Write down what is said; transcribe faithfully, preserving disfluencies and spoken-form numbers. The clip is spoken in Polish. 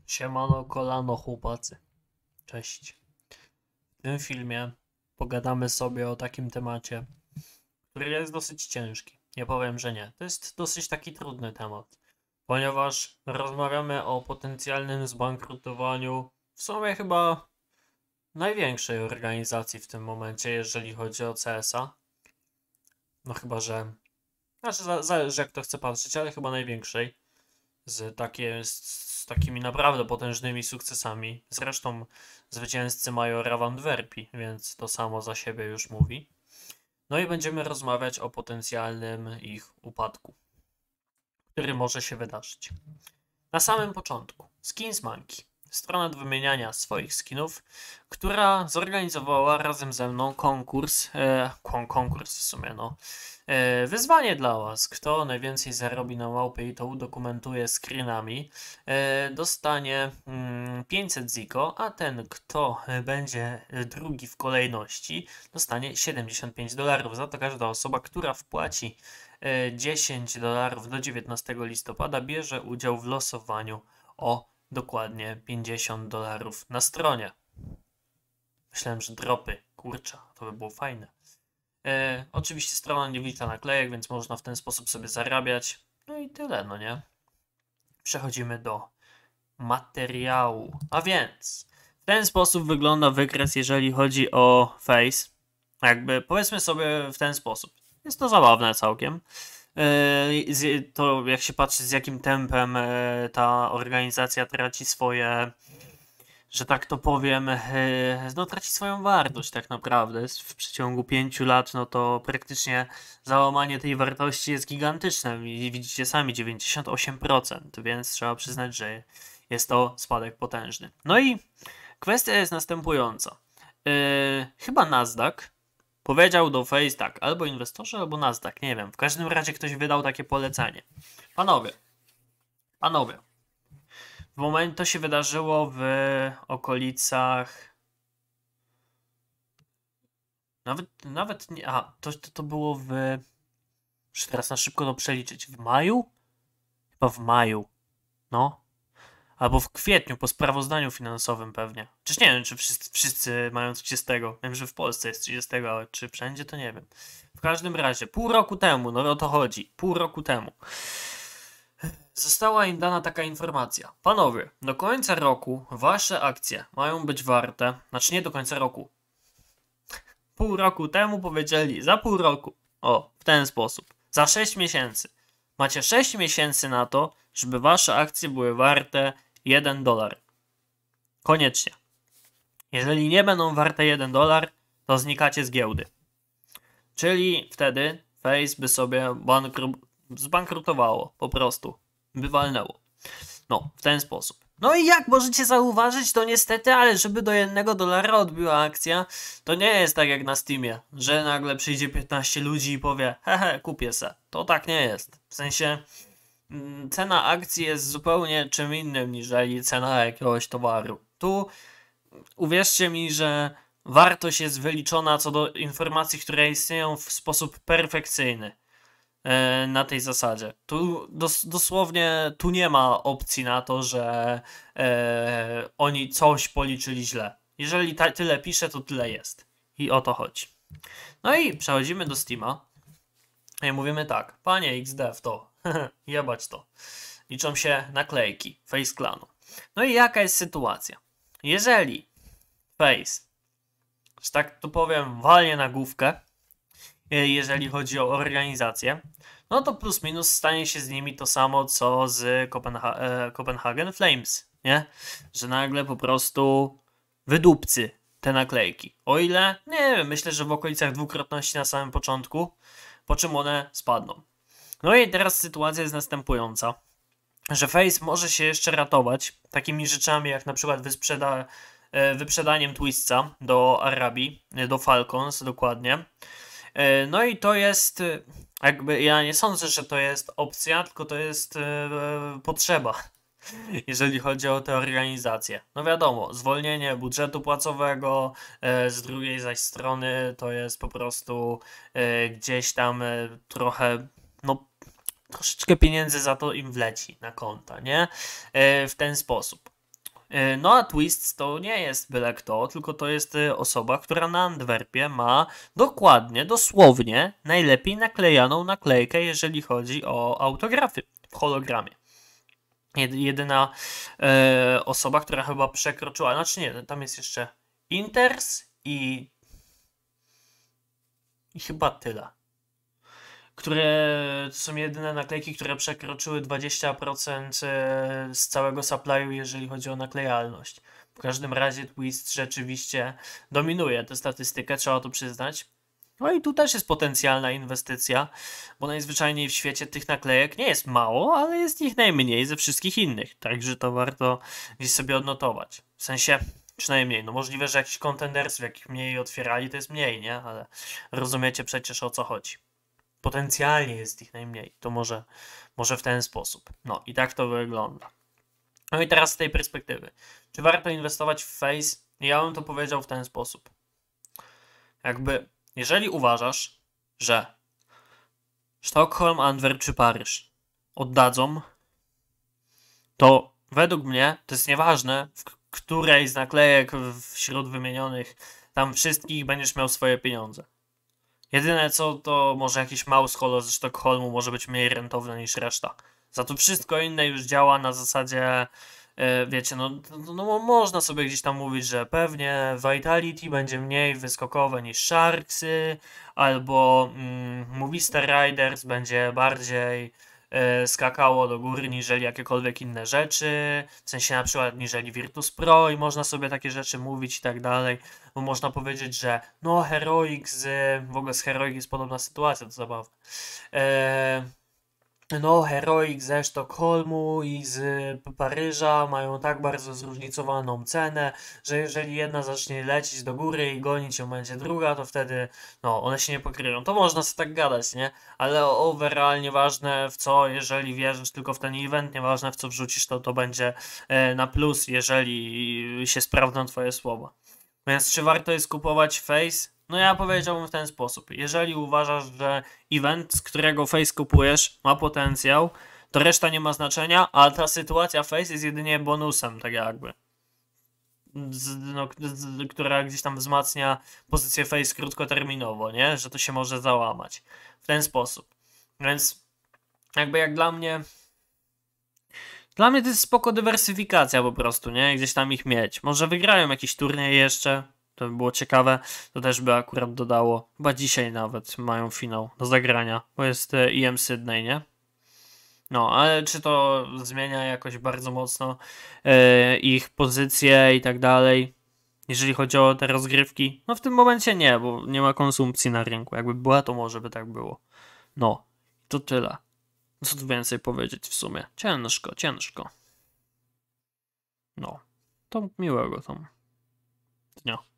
Siemano, kolano, chłopacy. Cześć. W tym filmie pogadamy sobie o takim temacie, który jest dosyć ciężki. Nie powiem, że nie. To jest dosyć taki trudny temat, ponieważ rozmawiamy o potencjalnym zbankrutowaniu w sumie chyba największej organizacji w tym momencie, jeżeli chodzi o C S a. No chyba, że... Znaczy, zależy jak to chce patrzeć, ale chyba największej. Z, takie, z, z takimi naprawdę potężnymi sukcesami. Zresztą zwycięzcy mają Ravan Dwerpi, więc to samo za siebie już mówi. No i będziemy rozmawiać o potencjalnym ich upadku, który może się wydarzyć. Na samym początku Skins Monkey, strona do wymieniania swoich skinów, która zorganizowała razem ze mną konkurs, e, kon, konkurs w sumie no, e, wyzwanie dla was. Kto najwięcej zarobi na małpie i to udokumentuje screenami, e, dostanie mm, pięćset ziko, a ten kto będzie drugi w kolejności dostanie siedemdziesiąt pięć dolarów. Za to każda osoba, która wpłaci e, dziesięć dolarów do dziewiętnastego listopada bierze udział w losowaniu o dokładnie pięćdziesiąt dolarów na stronie. Myślałem, że dropy. Kurczę, to by było fajne. E, oczywiście strona nie wlicza naklejek, więc można w ten sposób sobie zarabiać. No i tyle, no nie? Przechodzimy do materiału. A więc w ten sposób wygląda wykres, jeżeli chodzi o face. Jakby powiedzmy sobie w ten sposób. Jest to zabawne całkiem. To jak się patrzy z jakim tempem ta organizacja traci swoje, że tak to powiem, no traci swoją wartość tak naprawdę. W przeciągu pięciu lat, no to praktycznie załamanie tej wartości jest gigantyczne. I widzicie sami, dziewięćdziesiąt osiem procent, więc trzeba przyznać, że jest to spadek potężny. No i kwestia jest następująca. Yy, chyba Nasdaq powiedział do Face tak, albo inwestorzy, albo Nasdaq, nie wiem. W każdym razie ktoś wydał takie polecenie. Panowie, panowie, w momencie to się wydarzyło w okolicach... Nawet, nawet nie... Aha, to, to, to było w... Muszę teraz na szybko to przeliczyć. W maju? Chyba w maju. No. Albo w kwietniu, po sprawozdaniu finansowym pewnie. Czyż nie wiem, czy wszyscy, wszyscy mają trzydziestego. Wiem, że w Polsce jest trzydziestego, ale czy wszędzie, to nie wiem. W każdym razie, pół roku temu, no o to chodzi, pół roku temu, została im dana taka informacja. Panowie, do końca roku wasze akcje mają być warte, znaczy nie do końca roku. Pół roku temu powiedzieli, za pół roku. O, w ten sposób. Za sześć miesięcy. Macie sześć miesięcy na to, żeby wasze akcje były warte jeden dolar. Koniecznie. Jeżeli nie będą warte jeden dolar, to znikacie z giełdy. Czyli wtedy Face by sobie bankru zbankrutowało. Po prostu. By walnęło. No, w ten sposób. No i jak możecie zauważyć, to niestety, ale żeby do jednego dolara odbiła akcja, to nie jest tak jak na Steamie, że nagle przyjdzie piętnaście ludzi i powie, hehe, kupię se. To tak nie jest. W sensie cena akcji jest zupełnie czym innym niż cena jakiegoś towaru. Tu uwierzcie mi, że wartość jest wyliczona co do informacji, które istnieją w sposób perfekcyjny e, na tej zasadzie. Tu dos dosłownie tu nie ma opcji na to, że e, oni coś policzyli źle. Jeżeli tyle pisze, to tyle jest. I o to chodzi. No i przechodzimy do Steama. I mówimy tak, panie X D w to, jebać to. Liczą się naklejki Face Clanu. No i jaka jest sytuacja? Jeżeli Face, że tak to powiem, walnie na główkę, jeżeli chodzi o organizację, no to plus minus stanie się z nimi to samo, co z Copenha Copenhagen Flames, nie? Że nagle po prostu wydupcy te naklejki. O ile, nie wiem, myślę, że w okolicach dwukrotności na samym początku, po czym one spadną. No i teraz sytuacja jest następująca, że Face może się jeszcze ratować takimi rzeczami jak na przykład wysprzeda, wyprzedaniem Twistca do Arabii, do Falcons dokładnie. No i to jest jakby, ja nie sądzę, że to jest opcja, tylko to jest potrzeba, jeżeli chodzi o te organizacje. No wiadomo, zwolnienie budżetu płacowego, z drugiej zaś strony to jest po prostu gdzieś tam trochę, no troszeczkę pieniędzy za to im wleci na konta, nie? W ten sposób. E, No a Twists to nie jest byle kto, tylko to jest e, osoba, która na Antwerpie ma dokładnie, dosłownie najlepiej naklejaną naklejkę, jeżeli chodzi o autografy w hologramie. Jed- Jedyna e, osoba, która chyba przekroczyła, znaczy nie, tam jest jeszcze Inters i, i chyba tyle. Które to są jedyne naklejki, które przekroczyły dwadzieścia procent e, z całego supplyu, jeżeli chodzi o naklejalność. W każdym razie Twist rzeczywiście dominuje tę statystykę, trzeba to przyznać. No i tu też jest potencjalna inwestycja, bo najzwyczajniej w świecie tych naklejek nie jest mało, ale jest ich najmniej ze wszystkich innych. Także to warto gdzieś sobie odnotować. W sensie, przynajmniej, no możliwe, że jakiś kontendersów, jakich mniej otwierali, to jest mniej, nie? Ale rozumiecie przecież, o co chodzi. Potencjalnie jest ich najmniej. To może, może w ten sposób. No i tak to wygląda. No i teraz z tej perspektywy. Czy warto inwestować w Face? Ja bym to powiedział w ten sposób. Jakby, jeżeli uważasz, że Sztokholm, Antwerp czy Paryż oddadzą, to według mnie to jest nieważne, w której z naklejek wśród wymienionych tam wszystkich będziesz miał swoje pieniądze. Jedyne co, to może jakiś mouse holo ze Sztokholmu może być mniej rentowne niż reszta. Za to wszystko inne już działa na zasadzie, yy, wiecie, no, no, no można sobie gdzieś tam mówić, że pewnie Vitality będzie mniej wyskokowe niż Sharksy, albo mm, Movistar Riders będzie bardziej yy, skakało do góry niżeli jakiekolwiek inne rzeczy, w sensie na przykład niżeli Virtus Pro i można sobie takie rzeczy mówić i tak dalej. Bo można powiedzieć, że no Heroic z, w ogóle z Heroic jest podobna sytuacja, to zabawne. Eee, no Heroic ze Sztokholmu i z Paryża mają tak bardzo zróżnicowaną cenę, że jeżeli jedna zacznie lecieć do góry i gonić ją będzie druga, to wtedy no one się nie pokryją. To można sobie tak gadać, nie? Ale overall nieważne w co, jeżeli wierzysz tylko w ten event, nieważne w co wrzucisz, to to będzie e, na plus, jeżeli się sprawdzą twoje słowa. Więc czy warto jest kupować Face? No ja powiedziałbym w ten sposób. Jeżeli uważasz, że event, z którego Face kupujesz, ma potencjał, to reszta nie ma znaczenia, a ta sytuacja Face jest jedynie bonusem, tak jakby. Z, no, z, która gdzieś tam wzmacnia pozycję Face krótkoterminowo, nie? Że to się może załamać. W ten sposób. Więc jakby jak dla mnie... Dla mnie to jest spoko dywersyfikacja po prostu, nie? Gdzieś tam ich mieć. Może wygrają jakiś turniej jeszcze, to by było ciekawe. To też by akurat dodało. Chyba dzisiaj nawet mają finał do zagrania, bo jest E M Sydney, nie? No, ale czy to zmienia jakoś bardzo mocno e, ich pozycję i tak dalej, jeżeli chodzi o te rozgrywki? No w tym momencie nie, bo nie ma konsumpcji na rynku. Jakby była, to może by tak było. No, to tyle. Co tu więcej powiedzieć w sumie? Ciężko, ciężko. No, to miłego tam dnia.